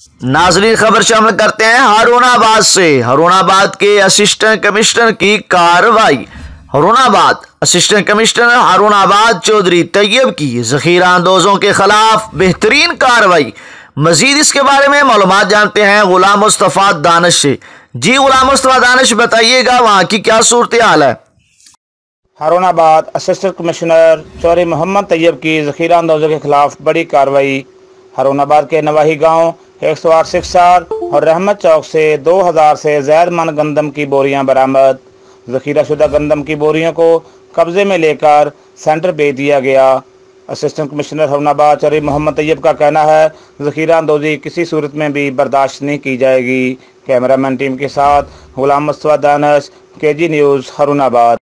नाजरीन, खबर शामिल करते हैं हारूनाबाद से। हारूनाबाद के असिस्टेंट कमिश्नर की कार्रवाई। हारूनाबाद असिस्टेंट कमिश्नर हारूनाबाद चौधरी तैयब की जखीरा अंदोजों के खिलाफ बेहतरीन कार्रवाई। मजीद इसके बारे में मालूमात जानते हैं गुलाम मुस्तफ़ा दानिश से। जी गुलाम मुस्तफ़ा दानिश, बताइएगा वहाँ की क्या सूरत हाल है। हारूनाबाद असिस्टेंट कमिश्नर चौधरी मोहम्मद तैयब की जखीरा अंदोजों के खिलाफ बड़ी कार्रवाई। हारूनाबाद के नवाही गांव 108 सिक्सार और रहमत चौक से 2000 से ज़ायद मन गंदम की बोरियां बरामद। जखीरा शुदा गंदम की बोरियों को कब्जे में लेकर सेंटर भेज दिया गया। असिस्टेंट कमिश्नर हारूनाबाद चौधरी मोहम्मद तैयब का कहना है, जखीरा अंदोजी किसी सूरत में भी बर्दाश्त नहीं की जाएगी। कैमरामैन टीम के साथ गुलाम मुस्तफ़ा दानिश, KG न्यूज़, हारूनाबाद।